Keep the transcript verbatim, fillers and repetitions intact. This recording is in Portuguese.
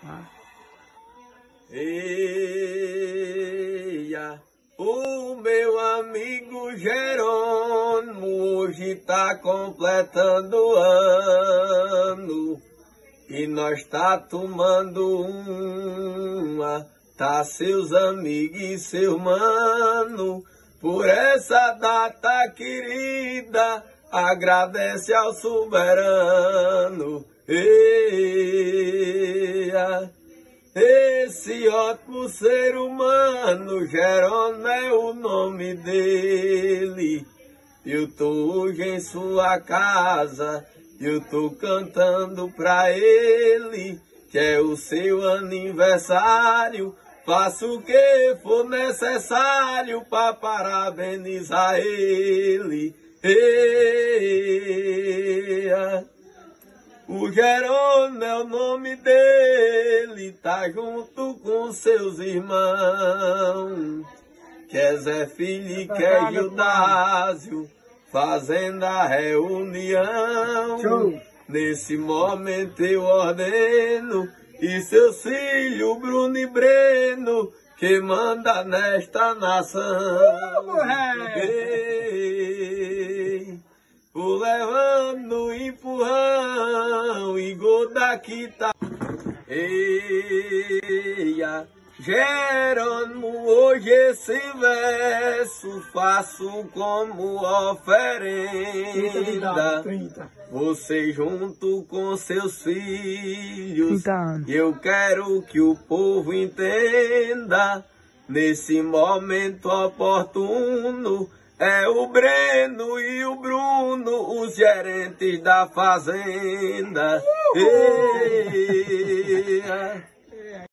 Eia, o meu amigo Jerônimo hoje tá completando ano e nós tá tomando uma, tá seus amigos e seu mano, por essa data querida, agradece ao soberano. Eia, esse ótimo ser humano, Jerônimo é o nome dele. Eu tô hoje em sua casa, eu tô cantando pra ele, que é o seu aniversário. Faço o que for necessário pra parabenizar ele. Eia, o Jerônimo é o nome dele, tá junto com seus irmãos, que é Zé Filho e que é Gildásio, fazendo a reunião. Show. Nesse momento eu ordeno, e seus filhos Bruno e Breno, que manda nesta nação. Ei, o levando empurrão e gol daqui tá. Eia, Jerônimo, hoje esse verso faço como oferenda. Você junto com seus filhos, eu quero que o povo entenda. Nesse momento oportuno, é o Breno e o Bruno, os gerentes da fazenda. Eia,